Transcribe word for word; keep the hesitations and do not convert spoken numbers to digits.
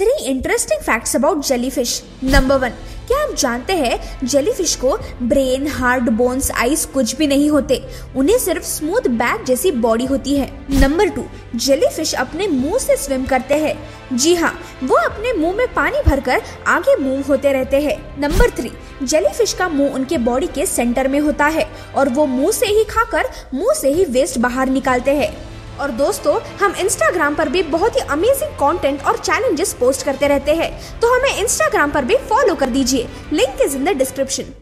Three interesting facts about jellyfish. Number one, क्या आप जानते हैं जेलीफिश को ब्रेन, हार्ट, बोन्स, आइज कुछ भी नहीं होते, उन्हें सिर्फ स्मूथ बैग जैसी बॉडी होती है। नंबर टू, जेलीफिश अपने मुंह से स्विम करते हैं। जी हाँ, वो अपने मुंह में पानी भरकर आगे मूव होते रहते हैं। नंबर थ्री, जेलीफिश का मुंह उनके बॉडी के सेंटर में होता है और वो मुंह से ही खाकर मुंह से ही वेस्ट बाहर निकालते हैं। और दोस्तों, हम इंस्टाग्राम पर भी बहुत ही अमेजिंग कंटेंट और चैलेंजेस पोस्ट करते रहते हैं, तो हमें इंस्टाग्राम पर भी फॉलो कर दीजिए। Link is in the description.